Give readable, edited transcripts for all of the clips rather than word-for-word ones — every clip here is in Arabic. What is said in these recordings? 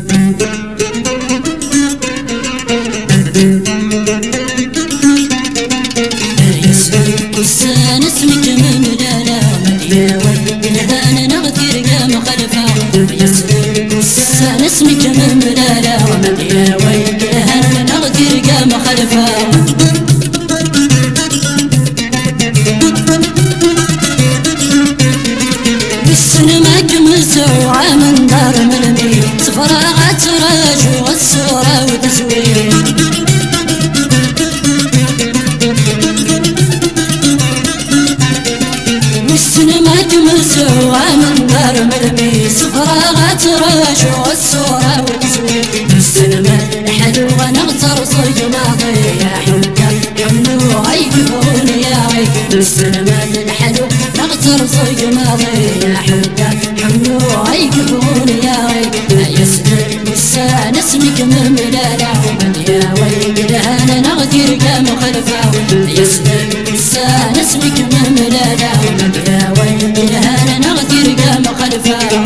يسلك السان اسمك مملالا يا ولد الهان نغتير قام خلفا يسلك السان اسمك مملالا يا ولد الهان نغتير قام خلفا بالسنماك مسوعة من دار ملمي صفراغات راج والصورة وتزوير بالسنماك مسوعة من دار ملمي صفراغات راج والصورة وتزوير بالسينما الحلوة نغتر صيد ماضي يا حمكة يمنو غيبون يا غي بالسينما الحلوة نغتر صيد ماضي يا حمكة يمنو غيبون يا غي يسلك السان اسمك مملالا يا ويل الهان نغتر قام خلفا يسلك السان اسمك مملالا يا ويل الهان نغتر قام خلفا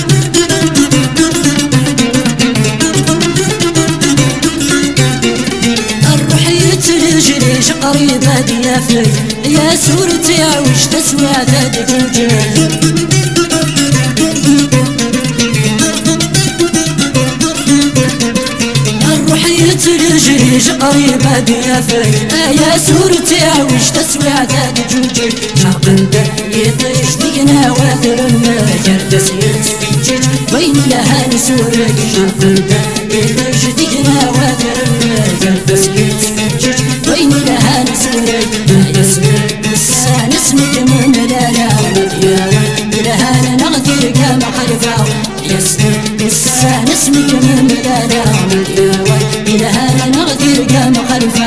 رجليش قريبة ديافي يا سورتي عوش تسوى ذاتك وجهي الروحية رجليش قريبة ديافي يا سورتي عوش تسوى ذاتك وجهي شاقنت يطيش دينا واثر المجر تسيرت فيجيج وين لها نسورك شاقنت يطيش دينا واثر المجر تسيرت فيجيج وين لها نسورك يسلك السان اسمك مملالا يا ولد الهان نغتير قام خلفا يسلك السان اسمك مملالا يا ولد الهان نغتير قام خلفا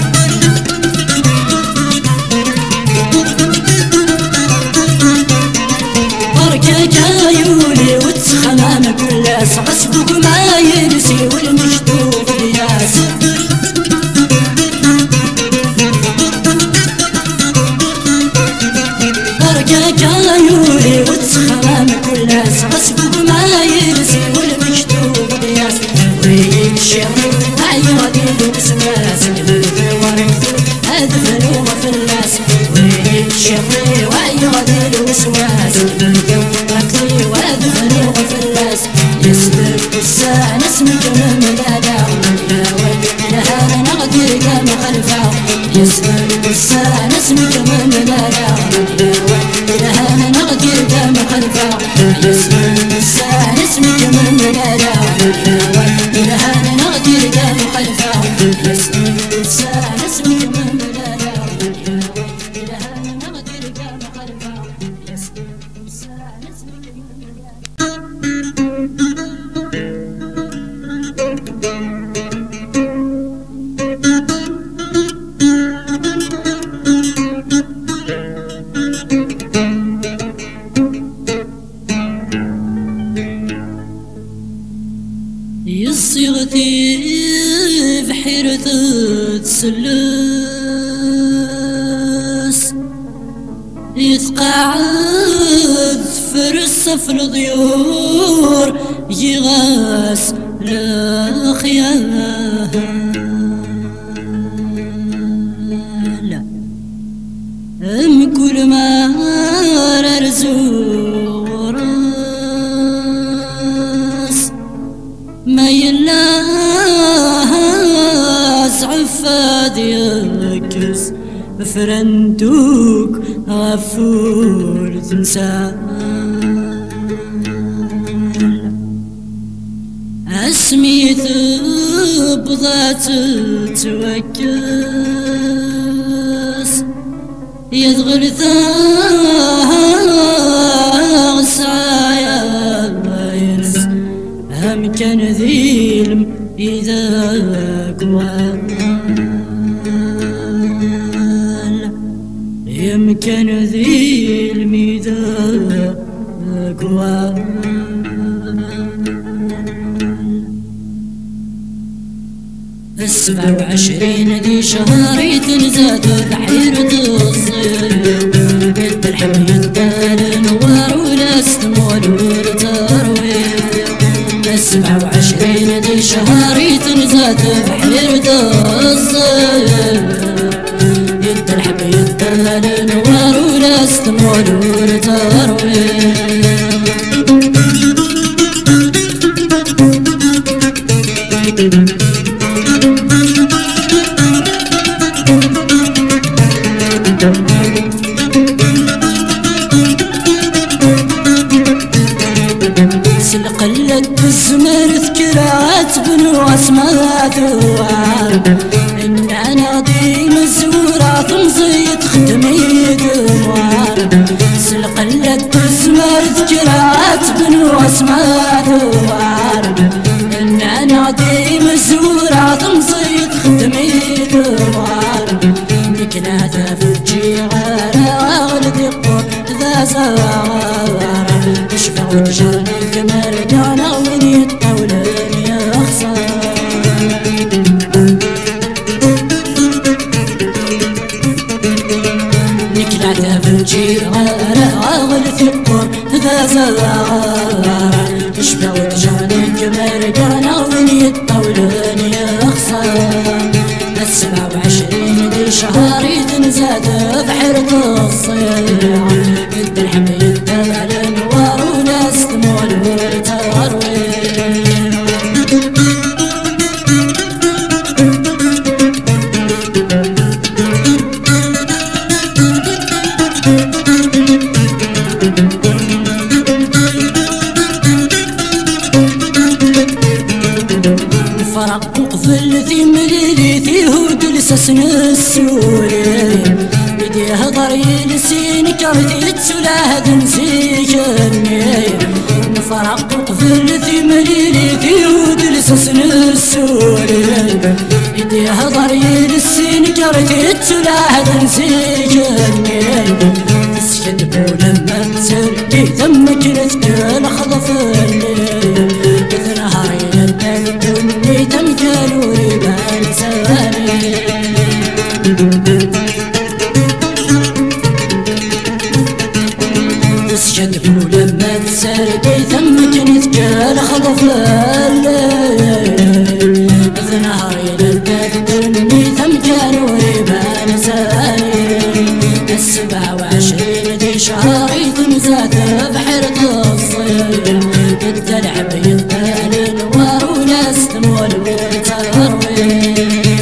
بركك عيوني وتسخمام كلاس غصبك ما ينسي والمشدوق قياس بركك عيوني وتسخمام كلاس غصبك ما ينسي والمشدوق قياس ويك شغل عيوني وسواس هذا فلوغ في الناس ويك شغل وعيوني وسواس وهذا فلوغ في الناس يسلك السان اسمك مملالا يا ولد الهان نغتير قام خلفا يسلك السان اسمك مملالا يا ولد الهان نغتير قام خلفا يسلك السان اسمك مملالا يا ولد الهان نغتير قام خلفا يسلك السان اسمك مملالا يا ولد الهان نغتير قام خلفا يسلك السان اسمك مملالا يصيغتي بحيرة تسلس يتقاعد فرصة في الضيور يغاس الخيال كل ما رزور ما يلاز عفاد يكس فرنتوك غفور تنسى اسمي ثبضات توكس يدغل ثاغ سعايا ينس هم كان ذيلم إذا قوال يمكن ذيلم إذا قوال 27 ذي شهري تنزاد بحيرة الصير بنت الحب يدال نوار ولا استمول ولا تروي 27 زاد بحيرة الصيف يد الحب يد النوار ولا استمول ولا ترويح سلقلت الزمر ذكرات بنو اسماء ثوار ان انا ديم الزورة تمزيد ختمي قمار سلقلت الزمر ذكرات بنو اسماء ثوار ان انا ديم الزورة تمزيد ختمي قمار نكناتا في الجيغارة ولدي قط ذا زوار تشفع وتجرني الجمال دانا وين يتطولن يا خسار نكناتا في الجيغارة ولدي قط ذا زوار تشفع وتجرني الجمال دانا وين يتطولن يا خسار 27 دي شهري تنزاد بحيرة الصيع يد الحب يد الانوار وناس تمول وترويح فرق وقفل في مليلي في هود لسسن السوري بدي هضر يلسين كرتي تسلاه تنسيكني نفرق وقفل في مليلي في هود لسسن السوري بدي هضر يلسين كرتي تسلاه تنسيكني تسكت بولما تسرقي ثمك نتكل خضف الليل بثنهار يدني تمجل وريبان سواني تسجد بولما تسرقي ثمك نتكل خضف الليل بثنهار يدني تمجل وريبان سواني 27 دي شهري تنزاد بحيرة الصيف يد الحب يد الانوار وناس تمول وترويح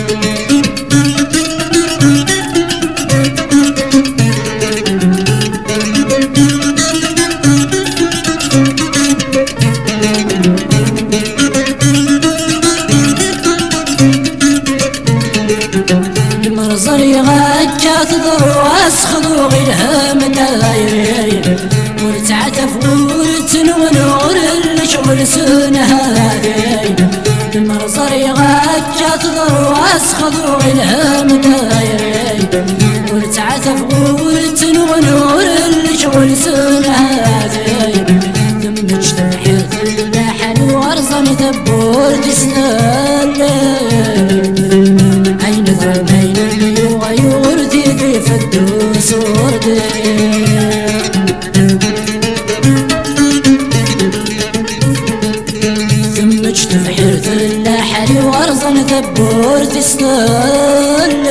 المرزر يغاكا تضرواس خضوغ الهام دايرين ورتعتف ورتنونور الشغل سنها هذين المرزر يغاكا تضرواس خضوغ الهام دايرين ورتعتف ورتنونور الشغل سنها هذين ثم اجتمحت اللحن وارزن ثبور تسنال عين ثمين يغيردي كيف الدوس وردي ثم اجتمحت اللحن وارزن ثبور تسنال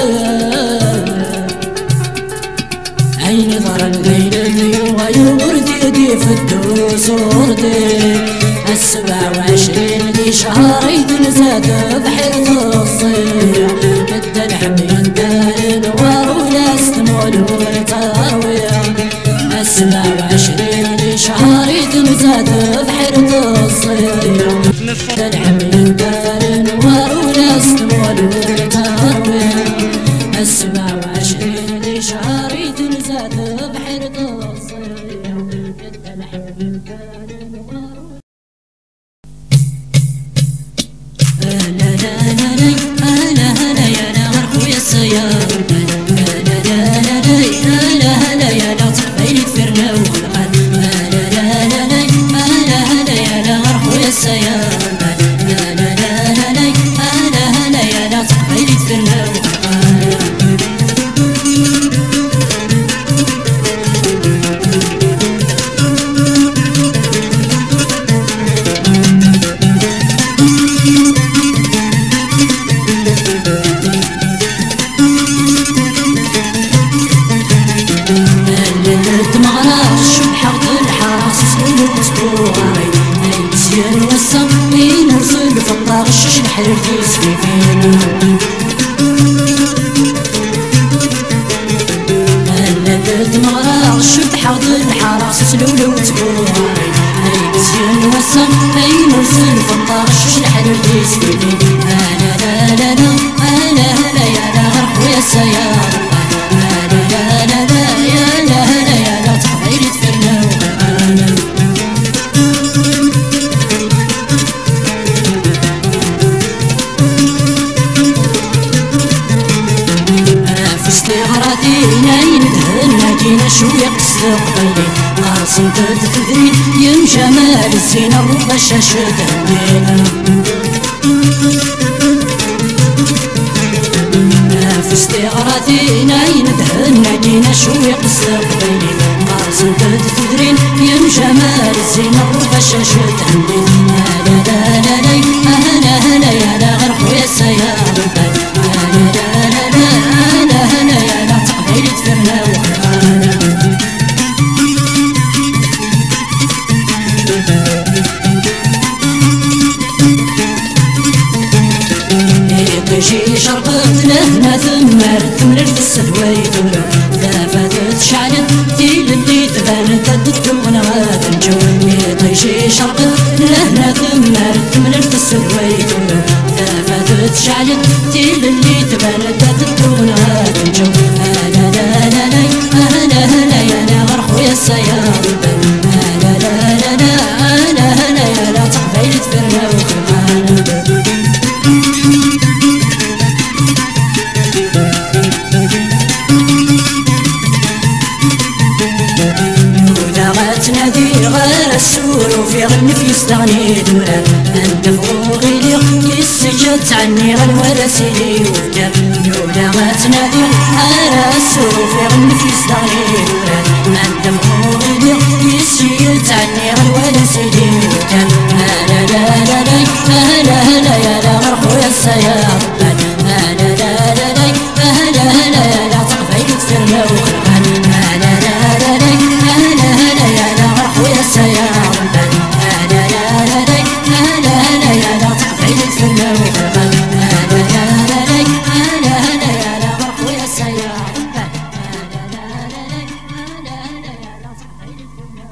عين ثمين يغيردي كيف الدوس وردي 27 دي شهري تنزاد بحيرة الصيع يد الحب يد الانوار وناس تمول وترويح 27 دي شهري تنزاد بحيرة الصيع يد الحب يد الانوار وناس تمول وترويح 27 دي شهري تنزاد بحيرة الصيع يد الحب يد الانوار مغرات الشبحة الحراس سلول وسبوغاري مزيان وسام ينرسل في الطاغ الشش الحرير تيسفيفين هلالات مغرات الشبحة الحراس سلول وسبوغاري مزيان وسام ينرسل في الطاغ الشش الحرير تيسفيفين أنا لا لا لا أنا لا يا لا غرق ويا سيارة ناجينا شوية قصدقيني قارصن تدثري يم جمال الزينة الرضا الشاشة تهدينا في استغراثي ناجينا شوية قصدقيني قارصن تدثري يم جمال الزينة الرضا الشاشة تهدينا لا لا لا لا أهلا هلا يا لا غرق ويا سيارة لا لا لا لا أهلا هلا يا لا تقبيلي تفرنا شي شرقت لهنا ثمر السدوي دورة ثافت شعلت تيل اللي تبانت الدكتور غاد نجوم شي شرقت لهنا ثمر السدوي دورة ثافت شعلت تيل اللي تبانت الدكتور غاد نجوم لا لا لا لا أهلا هلا يا لا غرق ويا السيارة لا لا لا لا أهلا هلا يا لا تقبيل تفرنا وخمانا تنادي غير السور وفي غنف يستغني دورا انت فوقي لي يسجد عني غنولا سيدي وفدر يولا ما تنادي غير السور وفي غنف يستغني دورا انت فوقي لي يسجد عني غنولا سيدي وفدر لا لا لا لا هلا هلا يا لا غرق ويا السيارة لا لا لا لا هلا هلا يا لا تقبيل تفرنا وخربان لا لا لا لا هلا هلا يا لا غرق ويا السيارة لا لا لا لا هلا هلا يا لا تقبيل تفرنا وخربان لا لا لا لا هلا هلا يا لا غرق ويا السيارة لا لا لا لا هلا هلا يا لا تقبيل تفرنا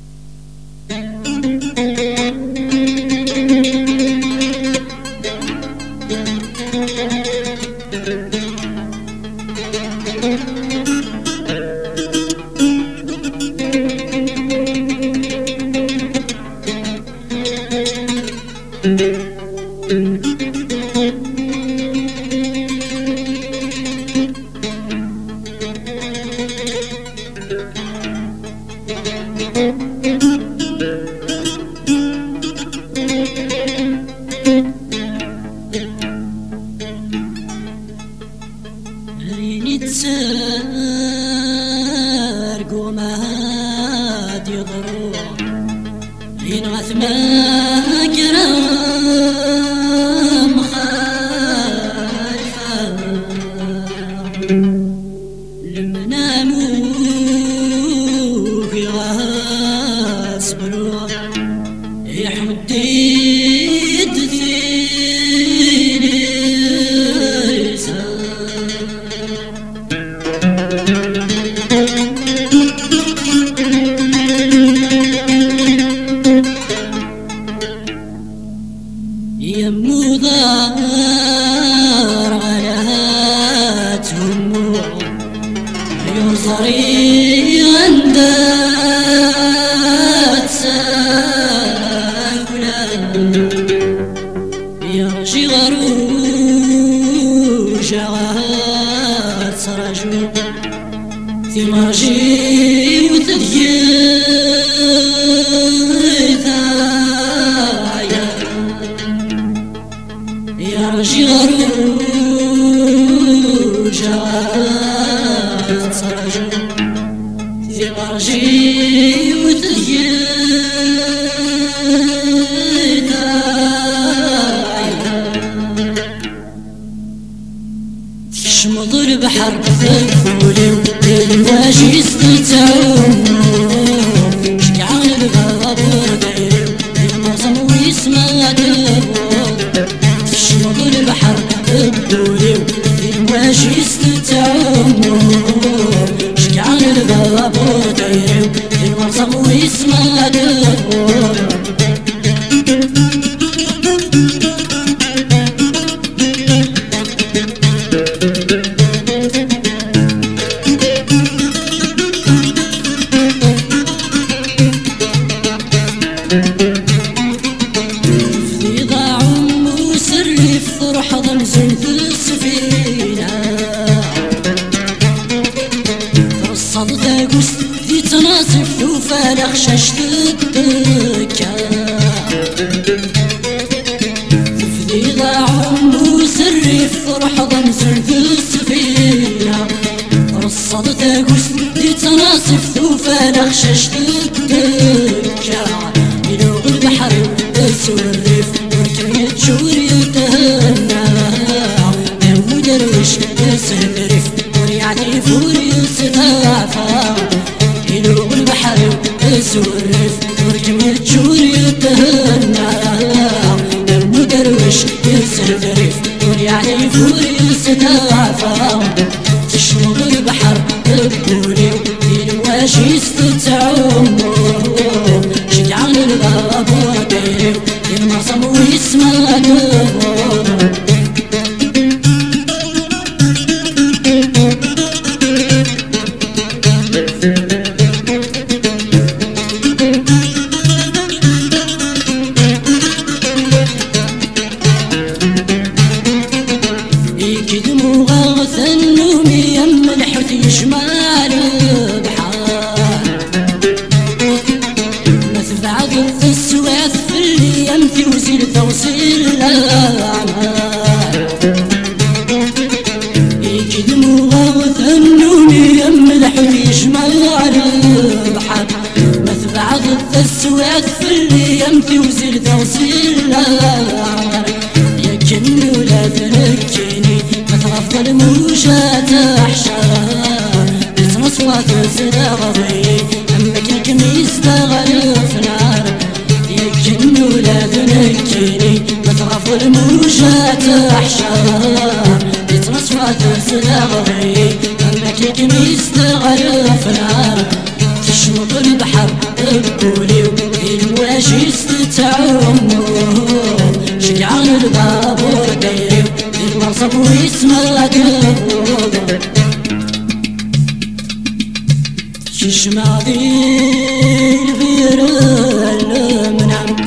ريني تسارق وما هاد يضرو رين غثما كرام خالفة لمنا موك يغاس بروح يحمديد ثيني يمو ضار غلاتهم يوصري غندات ساكلان المرصب ويسمع دور في ضاع مسري في فرح ضمزن في السفينة فرصد قوس في تناصف وفالغ شاشت الدكة في ضاع مسري في فرح ضمزن في السفينة فرصد قوس في تناصف وفالغ شاشت الدكة يلوغ البحر يسوى الريف وركن الجور يتهنى دم درويش يسهل الريف وريعتيف وريستعفى يلوغ البحر يسوى الريف وركن الجور يتهنى دم درويش يسهل الريف وريعتيف وريستعفى تشمر البحر الدوري الواش يستتعوم شجعان الباب وديري المرصم ويسمع دور يكدمو غاث النوم يم الحوت يشمال البحر مثبعد السواث في اليم في وزير توصيل الأعمال يكدمو غاث النوم يم الحوت يشمال البحر مثبعد السواث في اليم في وزير توصيل الأعمال يكن ولا تركني تغفل موجات احشار تمصوات زراغي امك الكميس تغلف نار يجن ولا ذنكيني تغفل موجات احشار تمصوات زراغي امك الكميس تغلف نار تشمط البحر البولي الواش يستتعوم شجعان البابور دايري المرصب ويسمع دور ششمع ذي البير المنام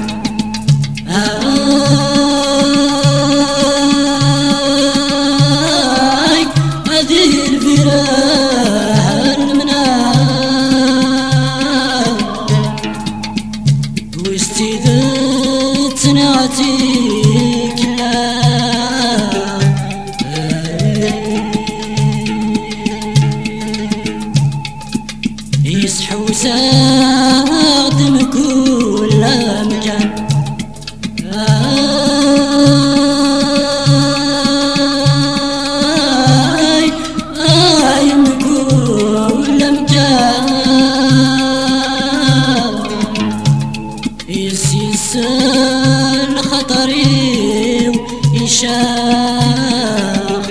هذه البير المنام واستيذت نعتيك يصحو ساقم كل مكان من كل مكان يسيسن خطري ويشاق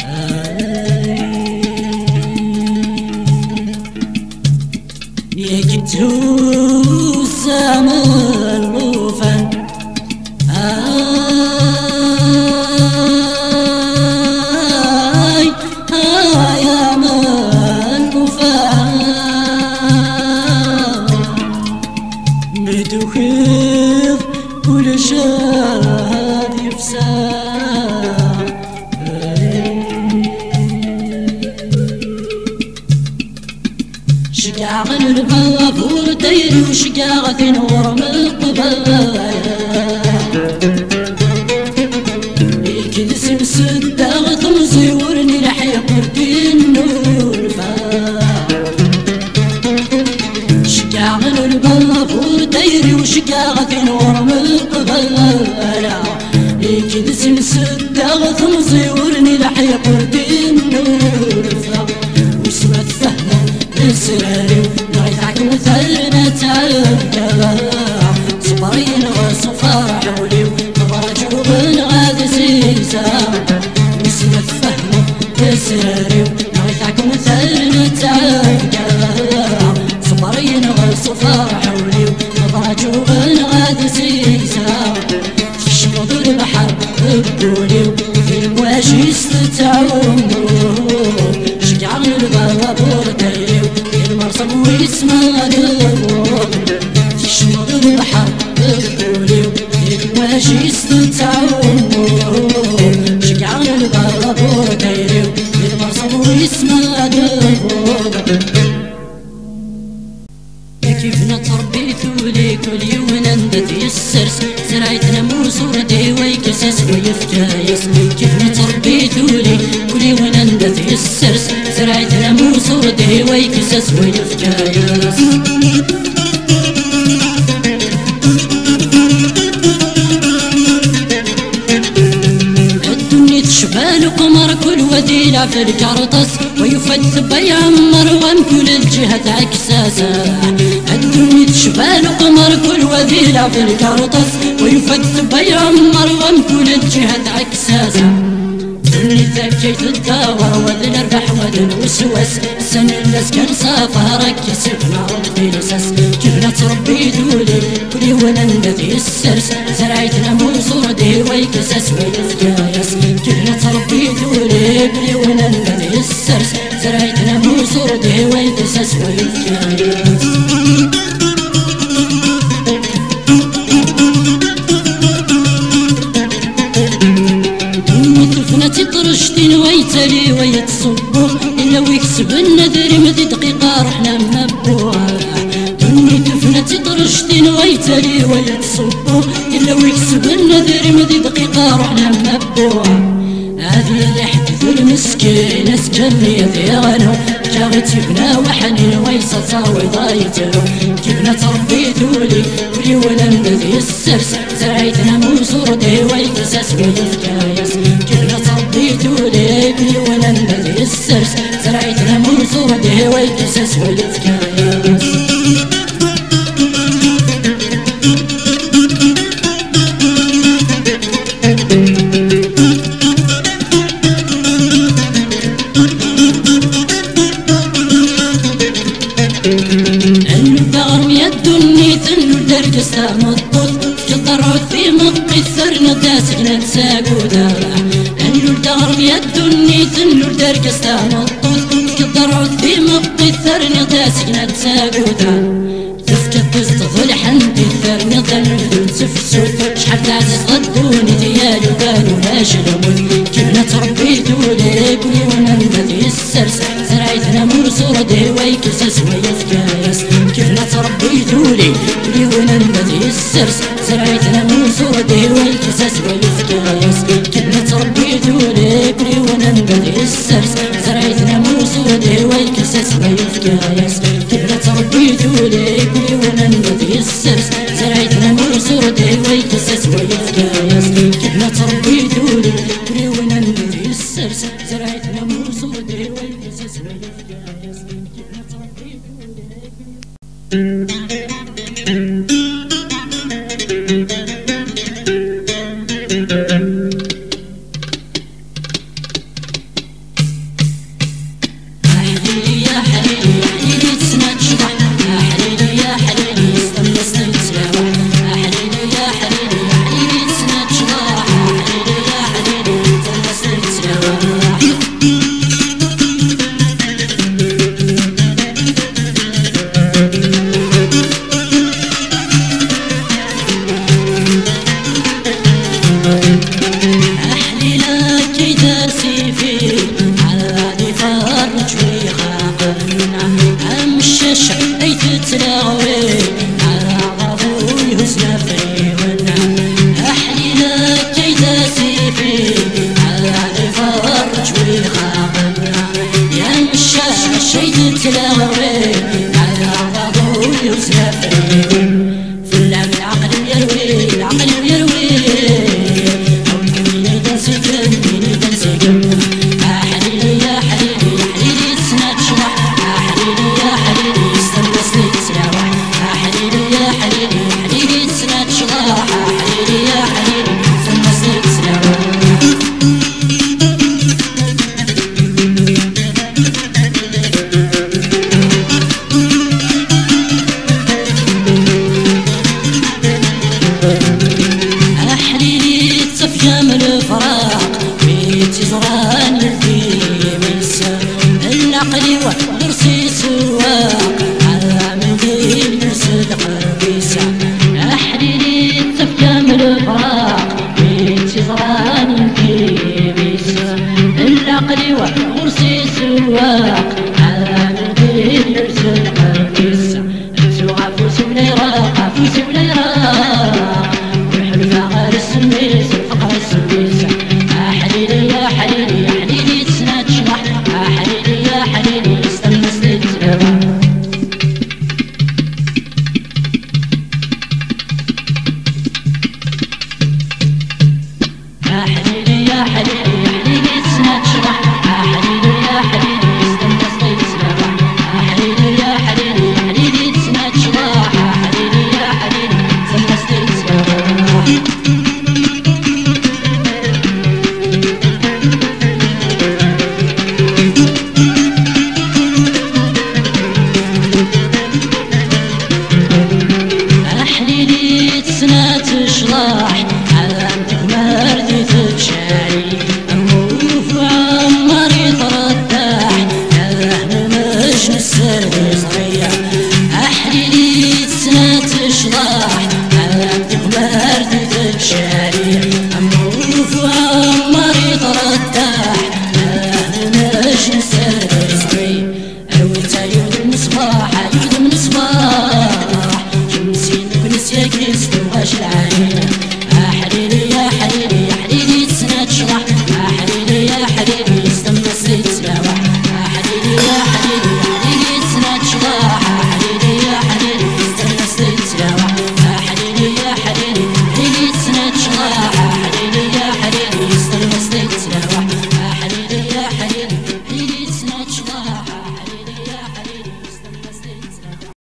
يكتو الزمن الوفن يا من وفن بدوخيف كل شاد يفسد شقاق البابور دايري وشقاق نور من القبايا يكدس مسداغ ثمزي ورني لحيق ردين نور شقاق البابور دايري وشقاق نور من القبايا يكدس مسداغ ثمزي ورني لحيق ردين نور واسمه فهمه السراري نغيثعك مثلنا تعبنا صبرين وصفار حولي وفرجوا بن غادي سيسام واسمه فهمه السراري نغيثعك مثلنا تعبنا صبرين وصفار فرحوني وضاجوا غاد سيسا تشرب البحر بقولي في المواج يستتعون شجع البابور دايو في المرسم ويسمع دور تشرب البحر بقولي في المواج يستتعون شجع البابور دايو في المرسم ويسمع دور كيفنا تربيتو لي كل يوم ندت السرس زرعتنا موسور دي ويكسس ويفكايس كيفنا تربيتو لي كل يوم ندت السرس زرعتنا موسور دي ويكسس ويفكايس شبال قمر كل وديلة في الكرطس ويفتث بيعمر وان كل الجهة عكساسة الدنيا شبال قمر كل وديلة في الكرطس ويفتث بيعمر وان كل الجهة عكساسة دنيا ذكيت الدور وذن الربح وذن الوسوس سن الناس كان صافها كسبنا ربي لساس كيفنا تربيتو لي كلي ونندثي السرس زرعتنا موصور دي ويكسس ويفكايس كيفنا تربيتو لي كلي ونندثي السرس زرعتنا موصور دي ويكسس ويفكايس تطرشتين ويتلي ويتصبو إلا ويكسب النذر مدي دقيقة رحنا منبوها دني تفنا تطرشتين ويتلي ويتصبو إلا ويكسب النذر مدي دقيقة رحنا منبوها هذه اللي حدث المسكين اسكني ذي غنو جاغت يبنا وحنين ويسطا وضايتلو كيفنا تربيتو لي ولي ولم ذي السرس زرعتنا موصور دي ويكسس ويفكايس كيفنا تربيتو لي ولي ولم ذي السرس زرعتنا موصور دي ويكسس ويفكايس درقستا مضبوط كالضرعوت في مقي الثرن داسقنا تساقودا انو الدهر يدني تنو درقستا مضبوط كالضرعوت في مقي الثرن داسقنا تساقودا تفكت تستظل حندي الثرن ظل سفسو شحال تعزز غدوني ديالي وبانو ناشلمون كيفنا تربيتو لي كلي ونمذي السرس زرعتنا مرسور دي ويكسس ويفكايس كيفنا تربيتو لي كلي ونمذي السرس زرعتنا مرسور دي ويكسس ويفكايس كيفنا تربيتو لي كلي ونمذي السرس زرعتنا مرسور دي ويكسس ويفكايس كيفنا تربيتو لي كلي ونمذي السرس زرعتنا مرسور دي ويكسس ويفكايس كيفنا تربيتو لي كلي ونمذي السرس زرعتنا مرسور دي ويكسس ويفكايس كيفنا تربيتو لي قافوس ولا يرى